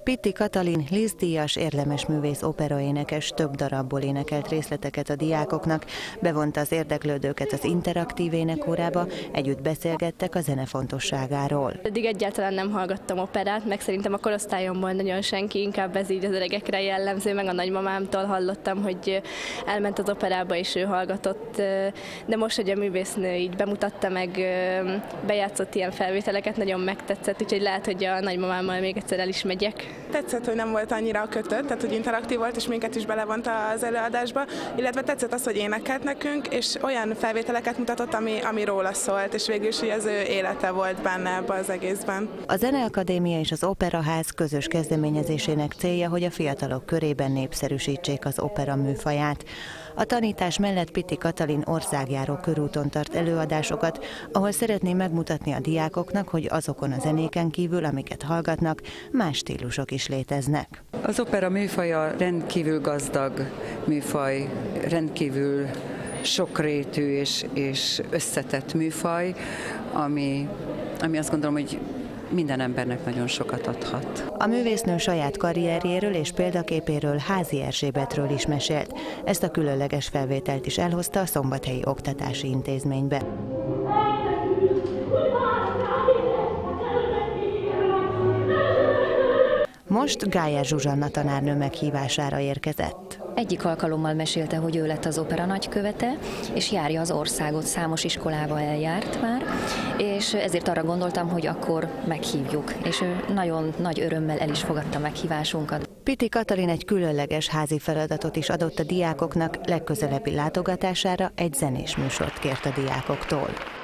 Pitti Katalin Liszt-díjas érlemes művész operaénekes több darabból énekelt részleteket a diákoknak, bevonta az érdeklődőket az interaktív énekórába, együtt beszélgettek a zene fontosságáról. Eddig egyáltalán nem hallgattam operát, meg szerintem a korosztályomból nagyon senki, inkább ez így az öregekre jellemző, meg a nagymamámtól hallottam, hogy elment az operába és ő hallgatott, de most, hogy a művésznő így bemutatta meg, bejátszott ilyen felvételeket, nagyon megtetszett, úgyhogy lehet, hogy a nagymamámmal még egyszer el is megyek. Tetszett, hogy nem volt annyira kötött, tehát hogy interaktív volt, és minket is belevonta az előadásba, illetve tetszett az, hogy énekelt nekünk, és olyan felvételeket mutatott, ami róla szólt, és végül is az ő élete volt benne ebben az egészben. A Zeneakadémia és az Operaház közös kezdeményezésének célja, hogy a fiatalok körében népszerűsítsék az opera műfaját. A tanítás mellett Pitti Katalin országjáró körúton tart előadásokat, ahol szeretné megmutatni a diákoknak, hogy azokon a zenéken kívül, amiket hallgatnak, más stílusok is léteznek. Az opera műfaja rendkívül gazdag műfaj, rendkívül sokrétű és összetett műfaj, ami azt gondolom, hogy minden embernek nagyon sokat adhat. A művésznő saját karrierjéről és példaképéről, Házi Erzsébetről is mesélt. Ezt a különleges felvételt is elhozta a Szombathelyi Oktatási Intézménybe. Most Gájer Zsuzsanna tanárnő meghívására érkezett. Egyik alkalommal mesélte, hogy ő lett az opera nagykövete, és járja az országot, számos iskolába eljárt már, és ezért arra gondoltam, hogy akkor meghívjuk, és ő nagyon nagy örömmel el is fogadta meghívásunkat. Pitti Katalin egy különleges házi feladatot is adott a diákoknak, legközelebbi látogatására egy zenés műsort kért a diákoktól.